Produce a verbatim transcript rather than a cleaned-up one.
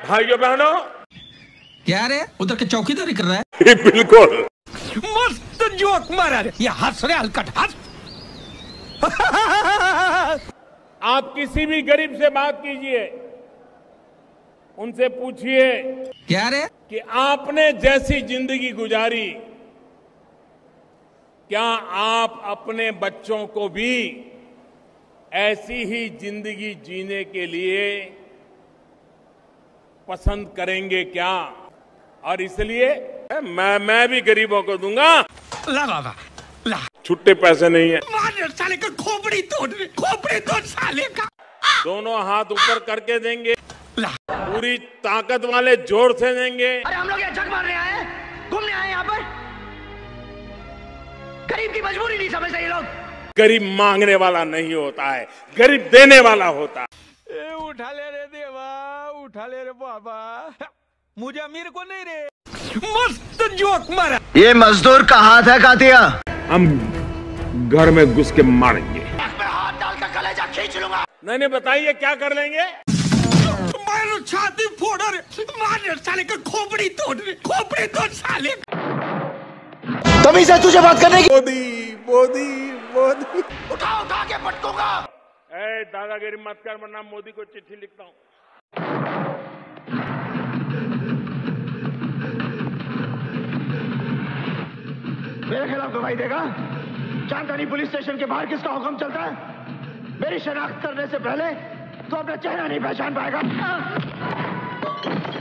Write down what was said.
भाइयों बहनों, क्या रे उधर के चौकीदारी कर रहा है? बिल्कुल मस्त जोक मारा रे, ये हंस रहे हलकट हंस। आप किसी भी गरीब से बात कीजिए, उनसे पूछिए क्या रे कि आपने जैसी जिंदगी गुजारी, क्या आप अपने बच्चों को भी ऐसी ही जिंदगी जीने के लिए पसंद करेंगे क्या? और इसलिए मैं मैं भी गरीबों को दूंगा। ला बाबा ला, छुट्टे पैसे नहीं है। मार साले का खोपड़ी तोड़, खोपड़ी तोड़ साले का। दोनों हाथ ऊपर करके देंगे, ला पूरी ताकत वाले जोर से देंगे। अरे हम लोग यहाँ झक मारने आए हैं, घूमने आए हैं यहाँ पर। गरीब की मजबूरी नहीं समझते ये लोग। गरीब मांगने वाला नहीं होता है, गरीब देने वाला होता है। ए, उठा ले रे देवा, उठा ले रे बाबा, मुझे अमीर को नहीं रे। मस्त जोक मारा। ये मजदूर का हाथ है कातिया। हम घर में घुस के मारेंगे। मैं हाथ डालकर कलेजा खींच लूंगा। नहीं नहीं, बताइए क्या कर लेंगे? मारो छाती फोड़ रे, मार साले का खोपड़ी तोड़ रे, खोपड़ी तोड़ साले का। तभी से तुझे बात करने की। मोदी मोदी मोदी उठा उठा के पटकूंगा। ए दादागिरी मत कर, वरना मोदी को चिट्ठी लिखता हूँ। मेरे खिलाफ गवाही देगा? जानता नहीं पुलिस स्टेशन के बाहर किसका हुक्म चलता है? मेरी शनाख्त करने से पहले तो अपना चेहरा नहीं पहचान पाएगा।